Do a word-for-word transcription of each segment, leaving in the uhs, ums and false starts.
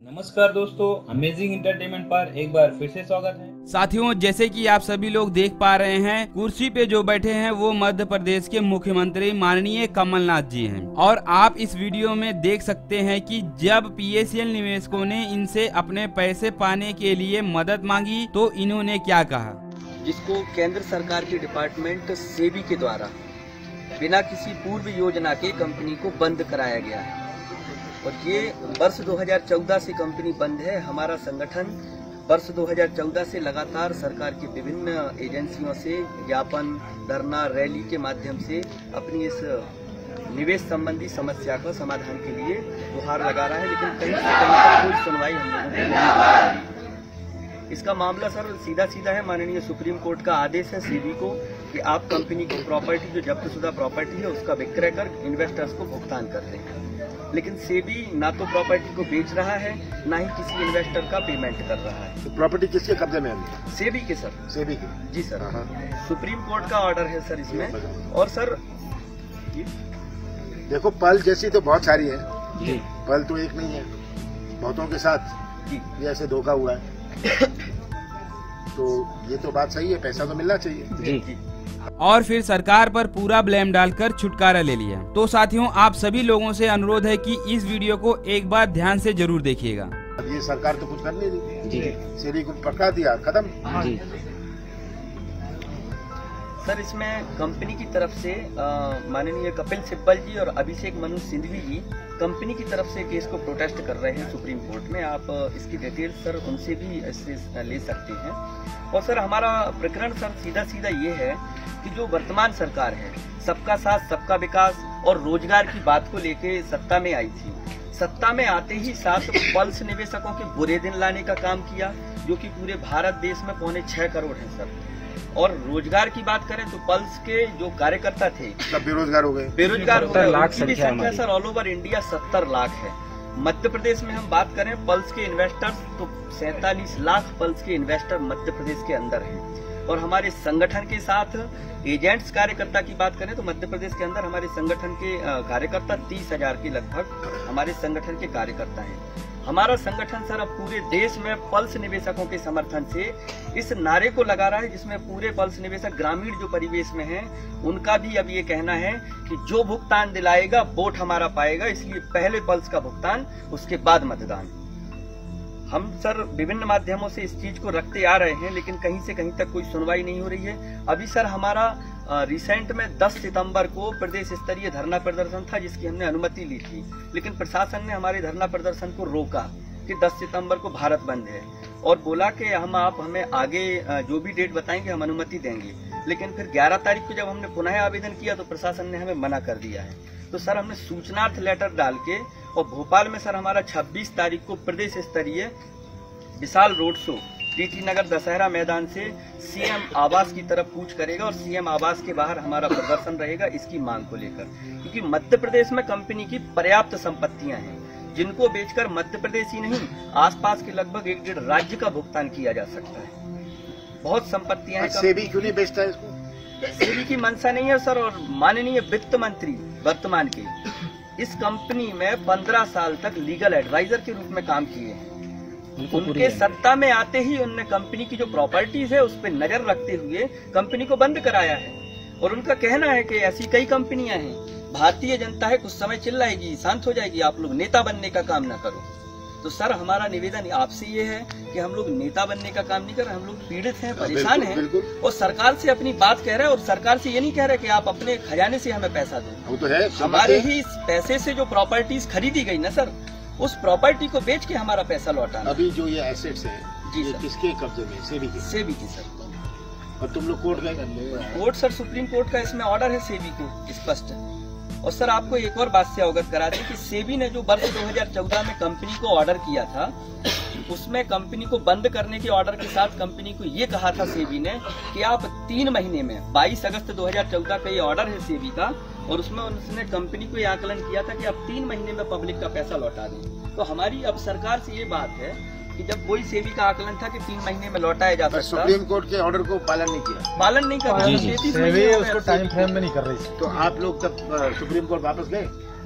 नमस्कार दोस्तों, amazing entertainment पर एक बार फिर से स्वागत है। साथियों, जैसे कि आप सभी लोग देख पा रहे हैं, कुर्सी पे जो बैठे हैं वो मध्य प्रदेश के मुख्यमंत्री माननीय कमलनाथ जी हैं। और आप इस वीडियो में देख सकते हैं कि जब पीएसएल निवेशकों ने इनसे अपने पैसे पाने के लिए मदद मांगी तो इन्होंने क्या कहा। जिसको केंद्र सरकार के डिपार्टमेंट सेबी के द्वारा बिना किसी पूर्व योजना के कंपनी को बंद कराया गया है और ये वर्ष दो हज़ार चौदह से कंपनी बंद है। हमारा संगठन वर्ष दो हज़ार चौदह से लगातार सरकार की विभिन्न एजेंसियों से ज्ञापन, धरना, रैली के माध्यम से अपनी इस निवेश संबंधी समस्या का समाधान के लिए गुहार लगा रहा है, लेकिन कहीं से कहीं तक कोई सुनवाई हम लोगों को नहीं हो रही। इसका मामला सर सीधा सीधा है, माननीय सुप्रीम कोर्ट का आदेश है सेबी को कि आप कंपनी को प्रॉपर्टी जो जब्त शुदा प्रॉपर्टी है उसका विक्रय कर इन्वेस्टर्स को भुगतान कर दें। लेकिन सेबी ना तो प्रॉपर्टी को बेच रहा है, ना ही किसी इन्वेस्टर का पेमेंट कर रहा है। तो प्रॉपर्टी किसके कब्जे में है? सेबी के सर। सेबी के? जी सर। सुप्रीम कोर्ट का ऑर्डर है सर इसमें। और सर देखो, पल जैसी तो बहुत सारी है जी, पल तो एक नहीं है, बहुतों के साथ जी ये ऐसे धोखा हुआ है। तो ये तो बात सही है, पैसा तो मिलना चाहिए जी, जी। और फिर सरकार पर पूरा ब्लेम डालकर छुटकारा ले लिया। तो साथियों, आप सभी लोगों से अनुरोध है कि इस वीडियो को एक बार ध्यान से जरूर देखिएगा। अब ये सरकार तो कुछ कर नहीं रही जी, सेबी को पकड़ा दिया, खत्म जी। सर इसमें कंपनी की तरफ से माननीय कपिल सिब्बल जी और अभिषेक मनु सिंघवी जी कंपनी की तरफ से केस को प्रोटेस्ट कर रहे हैं सुप्रीम कोर्ट में। आप इसकी डिटेल सर उनसे भी इससे ले सकते हैं। और सर हमारा प्रकरण सर सीधा सीधा ये है कि जो वर्तमान सरकार है, सबका साथ सबका विकास और रोजगार की बात को लेके सत्ता में आई थी। सत्ता में आते ही साथ पल्स निवेशकों के बुरे दिन लाने का काम किया, जो कि पूरे भारत देश में पौने छह करोड़ है सर। और रोजगार की बात करें तो पल्स के जो कार्यकर्ता थे सब बेरोजगार हो गए बेरोजगार हो गए लाख संख्या सर ऑल ओवर इंडिया सत्तर लाख है। मध्य प्रदेश में हम बात करें पल्स के इन्वेस्टर्स तो सैतालीस लाख पल्स के इन्वेस्टर मध्य प्रदेश के अंदर हैं। और हमारे संगठन के साथ एजेंट्स कार्यकर्ता की बात करें तो मध्य प्रदेश के अंदर हमारे संगठन के कार्यकर्ता तीस हजार के लगभग हमारे संगठन के कार्यकर्ता हैं। हमारा संगठन सर अब पूरे देश में पल्स निवेशकों के समर्थन से इस नारे को लगा रहा है, जिसमें पूरे पल्स निवेशक ग्रामीण जो परिवेश में हैं उनका भी अब ये कहना है कि जो भुगतान दिलाएगा वोट हमारा पाएगा, इसलिए पहले पल्स का भुगतान उसके बाद मतदान। हम सर विभिन्न माध्यमों से इस चीज को रखते आ रहे हैं, लेकिन कहीं से कहीं तक कोई सुनवाई नहीं हो रही है। अभी सर हमारा रिसेंट में दस सितंबर को प्रदेश स्तरीय धरना प्रदर्शन था, जिसकी हमने अनुमति ली थी, लेकिन प्रशासन ने हमारे धरना प्रदर्शन को रोका कि दस सितंबर को भारत बंद है और बोला कि हम आप हमें आगे जो भी डेट बताएंगे हम अनुमति देंगे। लेकिन फिर ग्यारह तारीख को जब हमने पुनः आवेदन किया तो प्रशासन ने हमें मना कर दिया है। तो सर हमने सूचनार्थ लेटर डाल के और भोपाल में सर हमारा छब्बीस तारीख को प्रदेश स्तरीय विशाल रोड शो टीटी नगर दशहरा मैदान से सीएम आवास की तरफ कूच करेगा और सीएम आवास के बाहर हमारा प्रदर्शन रहेगा इसकी मांग को लेकर। क्योंकि मध्य प्रदेश में कंपनी की पर्याप्त संपत्तियां हैं, जिनको बेचकर मध्य प्रदेश ही नहीं आसपास के लगभग एक डेढ़ राज्य का भुगतान किया जा सकता है। बहुत संपत्तियां हैं। सेबी क्यों नहीं बेचता है इसको? सेबी की मंशा नहीं है सर। और माननीय वित्त मंत्री वर्तमान के इस कंपनी में पंद्रह साल तक लीगल एडवाइजर के रूप में काम किए हैं। उनके सत्ता में आते ही उन्होंने कंपनी की जो प्रॉपर्टीज है उस पर नजर रखते हुए कंपनी को बंद कराया है। और उनका कहना है कि ऐसी कई कंपनियां हैं, भारतीय जनता है कुछ समय चिल्लाएगी, शांत हो जाएगी, आप लोग नेता बनने का काम ना करो। तो सर हमारा निवेदन आपसे ये है कि हम लोग नेता बनने का काम नहीं कर रहे, हम लोग पीड़ित हैं, परेशान हैं और सरकार से अपनी बात कह रहे हैं। और सरकार से ये नहीं कह रहे कि आप अपने खजाने से हमें पैसा दो, वो तो है हमारे ही पैसे से जो प्रॉपर्टीज खरीदी गई ना सर, उस प्रॉपर्टी को बेच के हमारा पैसा लौटाना। अभी जो ये एसेट्स हैं जी ये सर किसके कब्जे में? सेबी के? सेबी की सर। और तुम लोग कोर्ट गए? कोर्ट सर सुप्रीम कोर्ट का इसमें ऑर्डर है सेबी को स्पष्ट। और सर आपको एक और बात से अवगत करा दें कि सेबी ने जो वर्ष दो हज़ार चौदह में कंपनी को ऑर्डर किया था, उसमें कंपनी को बंद करने के ऑर्डर के साथ कंपनी को ये कहा था सेबी ने कि आप तीन महीने में बाईस अगस्त दो हज़ार चौदह का ये ऑर्डर है सेबी का, और उसमें उसने कंपनी को ये आकलन किया था कि आप तीन महीने में पब्लिक का पैसा लौटा दें। तो हमारी अब सरकार से ये बात है कि जब कोई सेबी का आकलन था कि तीन महीने में लौटाया जा सकता, सुप्रीम कोर्ट के ऑर्डर को पालन नहीं किया पालन नहीं कर रहा, सेबी उसको टाइम फ्रेम में नहीं कर रही थी। तो आप लोग तब सुप्रीम कोर्ट वापस गए?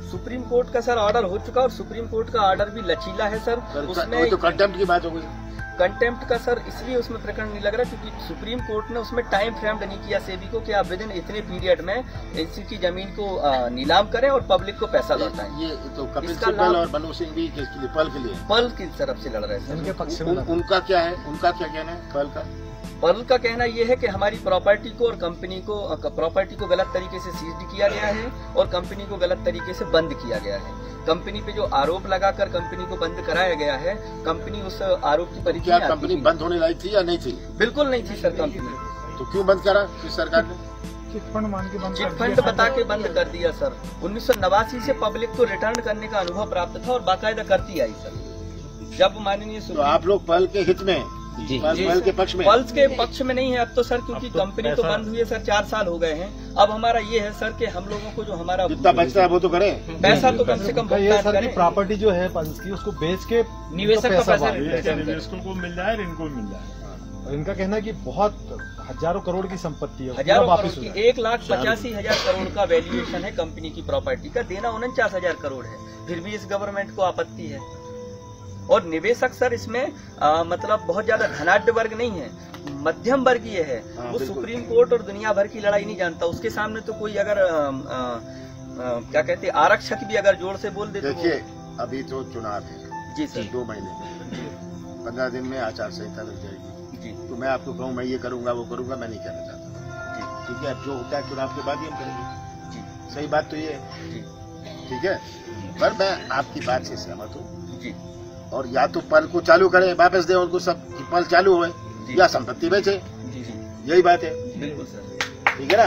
सुप्रीम कोर्ट का सर ऑर्डर हो चुका और सुप्रीम कोर्ट का ऑर्डर भी लचीला है सर। उसमें तो कंटेम्प्ट की बात हो गई। कंटेम्प्ट का सर इसलिए उसमें प्रकरण नहीं लग रहा क्योंकि सुप्रीम कोर्ट ने उसमें टाइम फ्रेम्ड नहीं किया सेबी को कि आप विद इन इतने पीरियड में इसी की जमीन को नीलाम करें और पब्लिक को पैसा लौटाएं। ये तो कपिल सिब्बल और मनु सिंह भी किसके लिए? पर्ल के लिए। पर्ल की तरफ से लड़ रहे हैं। उनके पक्ष में उनका क्या है? उनका क्या कहना है पर्ल का? पर्ल का कहना यह है कि हमारी प्रॉपर्टी को और कंपनी को प्रॉपर्टी को गलत तरीके से सीज किया गया है और कंपनी को गलत तरीके से बंद किया गया है। कंपनी पे जो आरोप लगाकर कंपनी को बंद कराया गया है, कंपनी उस आरोप की परीक्षा। क्या कंपनी बंद होने लायक थी या नहीं थी? बिल्कुल नहीं थी सर कंपनी। तो क्यों बंद करा इस सरकार ने? चिट फंड मान के बंद चिट फंड बता के बंद कर दिया सर। उन्नीस सौ नवासी से पब्लिक को रिटर्न करने का अनुभव प्राप्त था और बाकायदा करती आई सर। जब माननीय तो आप लोग पर्ल के हित में, जी, पर्ल के पक्ष में? पर्ल के पक्ष में नहीं है अब तो सर, क्योंकि तो कंपनी तो बंद हुई है सर, चार साल हो गए हैं। अब हमारा ये है सर कि हम लोगों को जो हमारा जितना बचता है वो तो करें, पैसा तो कम से कम प्रॉपर्टी जो है पंच की उसको बेच के निवेशक का पैसा निवेशकों को मिल जाए, इनको मिल जाए। और इनका कहना है कि बहुत हजारों करोड़ की संपत्ति है, हजारों वापस की एक लाख पचासी हजार करोड़ का वैल्यूएशन है कंपनी की प्रॉपर्टी का, देना उनचास हजार करोड़ है, फिर भी इस गवर्नमेंट को आपत्ति है। और निवेशक सर इसमें आ, मतलब बहुत ज्यादा धनाढ्य वर्ग नहीं है, मध्यम वर्गीय है। हाँ, वो सुप्रीम कोर्ट और दुनिया भर की लड़ाई नहीं जानता, उसके सामने तो कोई अगर आ, आ, आ, क्या कहते हैं आरक्षक भी अगर जोर से बोल दे। देखिए अभी तो चुनाव है जी सर, दो महीने में, पंद्रह दिन में आचार संहिता लग जाएगी जी। तो मैं आपको कहूँ मैं ये करूंगा वो करूंगा, मैं नहीं कहना चाहता जी। ठीक है, अब जो होता है चुनाव के बाद ही हम करेंगे जी। सही बात तो ये है जी, ठीक है। पर मैं आपकी बात से सहमत हूँ जी। और या तो पल को चालू करें, वापस दे उनको सब, पल चालू हो, या संपत्ति बेचे, यही बात है। बिल्कुल सर, ठीक है ना।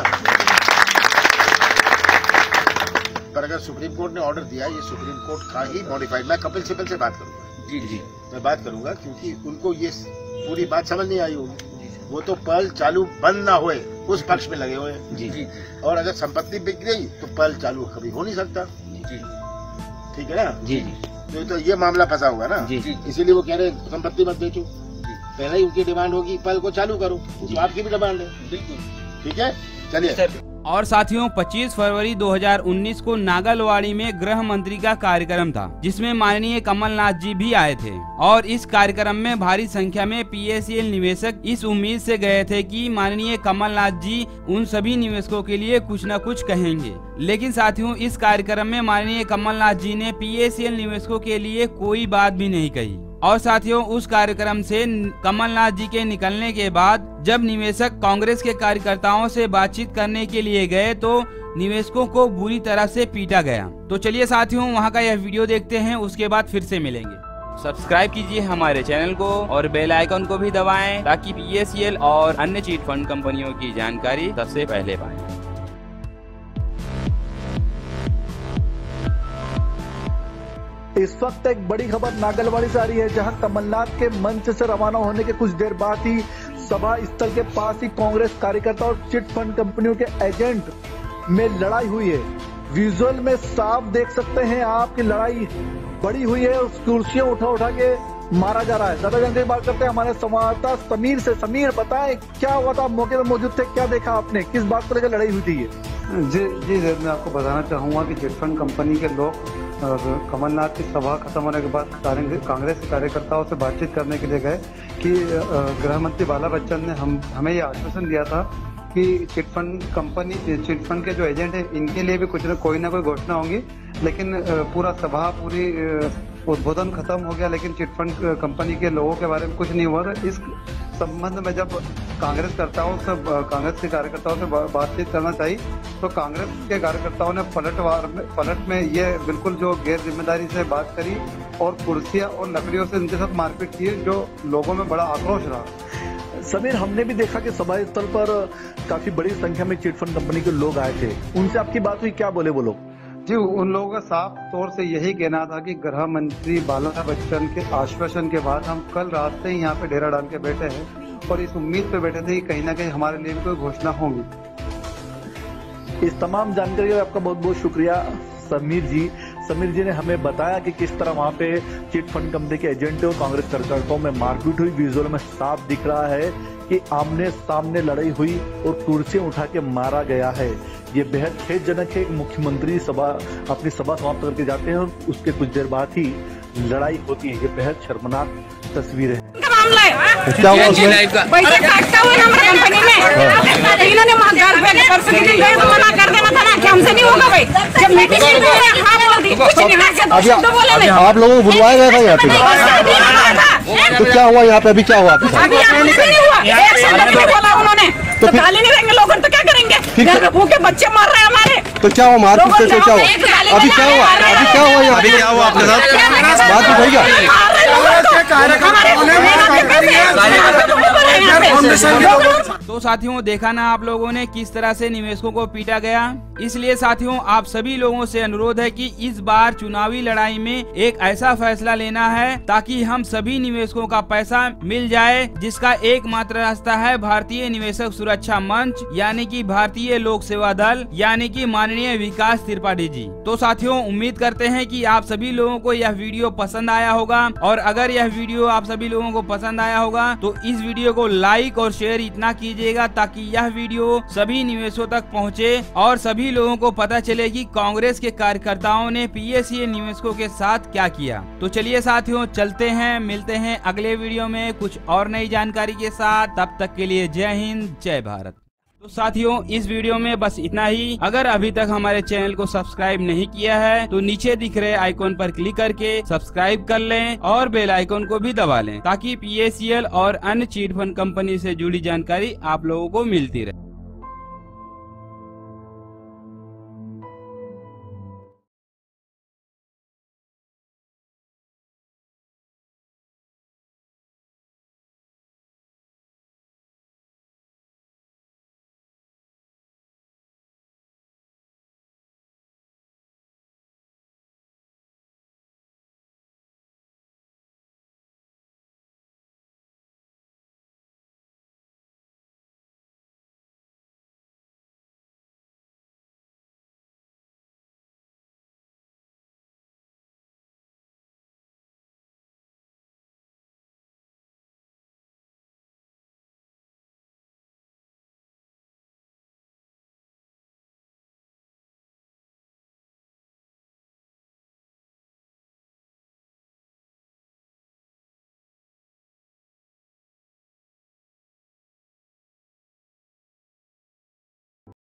पर अगर सुप्रीम कोर्ट ने ऑर्डर दिया, ये सुप्रीम कोर्ट का ही मॉडिफाइड, मैं कपिल सिब्बल से बात करूंगा जी जी, मैं बात करूंगा क्योंकि उनको ये पूरी बात समझ नहीं आई होगी। वो तो पल चालू बंद ना हुए उस पक्ष में लगे हुए हैं जी जी। और अगर संपत्ति बिक गई तो पल चालू कभी हो नहीं सकता जी, ठीक है ना जी जी। तो, तो ये मामला फंसा हुआ ना जी जी, इसीलिए वो कह रहे हैं संपत्ति मत बेचो, पहले ही उनकी डिमांड होगी पल को चालू करो, तो आपकी भी डिमांड है। बिल्कुल ठीक है, चलिए। और साथियों पच्चीस फरवरी दो हज़ार उन्नीस को नागलवाड़ी में गृह मंत्री का कार्यक्रम था, जिसमें माननीय कमलनाथ जी भी आए थे। और इस कार्यक्रम में भारी संख्या में पीएसएल निवेशक इस उम्मीद से गए थे कि माननीय कमलनाथ जी उन सभी निवेशकों के लिए कुछ न कुछ कहेंगे। लेकिन साथियों इस कार्यक्रम में माननीय कमलनाथ जी ने पीएसएल निवेशकों के लिए कोई बात भी नहीं कही। और साथियों उस कार्यक्रम से कमलनाथ जी के निकलने के बाद जब निवेशक कांग्रेस के कार्यकर्ताओं से बातचीत करने के लिए गए तो निवेशकों को बुरी तरह से पीटा गया। तो चलिए साथियों वहां का यह वीडियो देखते हैं, उसके बाद फिर से मिलेंगे। सब्सक्राइब कीजिए हमारे चैनल को और बेल आइकन को भी दबाएं ताकि पीएसएल और अन्य चीट फंड कंपनियों की जानकारी सबसे पहले पाएं। इस वक्त एक बड़ी खबर नागलवाड़ी से आ रही है, जहां कमलनाथ के मंच से रवाना होने के कुछ देर बाद ही सभा स्थल के पास ही कांग्रेस कार्यकर्ता और चिट फंड कंपनियों के एजेंट में लड़ाई हुई है। विजुअल में साफ देख सकते हैं आप की लड़ाई बड़ी हुई है, उस कुर्सियां उठा उठा के मारा जा रहा है। ज्यादा जानकारी बात करते हैं हमारे संवाददाता समीर से। समीर बताएं क्या हुआ था, मौके पर मौजूद थे, क्या देखा आपने, किस बात को लेकर लड़ाई हुई थी? ये जी जी सर, मैं आपको बताना चाहूँगा कि चिट फंड कंपनी के लोग कमलनाथ की सभा खत्म होने के बाद कांग्रेस के कार्यकर्ताओं से बातचीत करने के लिए गए कि गृह मंत्री बाला बच्चन ने हम हमें ये आश्वासन दिया था कि chit fund company chit fund के जो एजेंट हैं इनके लिए भी कुछ न कोई ना कोई घोषणा होगी। लेकिन पूरा सभा पूरी उद्बोधन खत्म हो गया, लेकिन चिट फंड कंपनी के लोगों के बारे में कुछ नहीं हुआ। इस संबंध में जब कांग्रेस करताओं से कांग्रेस के कार्यकर्ताओं से बातचीत करना चाहिए तो कांग्रेस के कार्यकर्ताओं ने पलटवार में पलट में ये बिल्कुल जो गैर जिम्मेदारी से बात करी और कुर्सियां और लकड़ियों से उनके साथ मारपीट की, जो लोगों में बड़ा आक्रोश रहा। समीर, हमने भी देखा कि सभा स्थल पर काफी बड़ी संख्या में चिट फंड कंपनी के लोग आए थे, उनसे आपकी बात हुई, क्या बोले वो लोग? जी, उन लोगों का साफ तौर से यही कहना था कि गृह मंत्री बाला बच्चन के आश्वासन के बाद हम कल रात से ही यहाँ पे डेरा डाल के बैठे हैं और इस उम्मीद पे बैठे थे कि कहीं ना कहीं हमारे लिए कोई घोषणा होगी। इस तमाम जानकारी का आपका बहुत बहुत शुक्रिया समीर जी। समीर जी ने हमें बताया कि किस तरह वहां पे चिट फंड कंपनी के एजेंट और कांग्रेस कार्यकर्ताओं में मारपीट हुई। विजुअल में साफ दिख रहा है कि आमने सामने लड़ाई हुई और कुर्सियां उठा के मारा गया है। ये बेहद खेदजनक है। मुख्यमंत्री सभा अपनी सभा समाप्त करके जाते हैं और उसके कुछ देर बाद ही लड़ाई होती है। ये बेहद शर्मनाक तस्वीर है। क्या हुआ उसमें? पैसे काटता हुआ हमारे कंपनी में इन्होंने मना कर देना था ना कि हमसे नहीं होगा भाई। जब मीटिंग अभी आप लोगों को बुलवाया गया था यहाँ पे, तो क्या हुआ यहाँ पे? अभी क्या हुआ आपके साथ? बोला उन्होंने तो गाली नहीं देंगे लोग तो क्या करेंगे? भूखे बच्चे मर रहे हैं हमारे। तो क्या हुआ मारपीट से? क्या हुआ अभी? क्या हुआ अभी? क्या हुआ यहाँ? अभी क्या हुआ आपके साथ? मारपीट हो गया? तो साथियों, देखा ना आप लोगों ने किस तरह से निवेशकों को पीटा गया। इसलिए साथियों, आप सभी लोगों से अनुरोध है कि इस बार चुनावी लड़ाई में एक ऐसा फैसला लेना है ताकि हम सभी निवेशकों का पैसा मिल जाए, जिसका एकमात्र रास्ता है भारतीय निवेशक सुरक्षा मंच यानी कि भारतीय लोक सेवा दल यानी कि माननीय विकास त्रिपाठी जी। तो साथियों, उम्मीद करते हैं कि आप सभी लोगों को यह वीडियो पसंद आया होगा, और अगर यह वीडियो आप सभी लोगों को पसंद आया होगा तो इस वीडियो को लाइक और शेयर इतना कीजिएगा ताकि यह वीडियो सभी निवेशकों तक पहुंचे और सभी लोगों को पता चले कि कांग्रेस के कार्यकर्ताओं ने पीएसए निवेशकों के साथ क्या किया। तो चलिए साथियों, चलते हैं, मिलते हैं अगले वीडियो में कुछ और नई जानकारी के साथ। तब तक के लिए जय हिंद, जय भारत। तो साथियों, इस वीडियो में बस इतना ही। अगर अभी तक हमारे चैनल को सब्सक्राइब नहीं किया है तो नीचे दिख रहे आइकॉन पर क्लिक करके सब्सक्राइब कर लें और बेल आइकॉन को भी दबा लें ताकि पीएसीएल और अन्य चिट फंड कंपनी से जुड़ी जानकारी आप लोगों को मिलती रहे।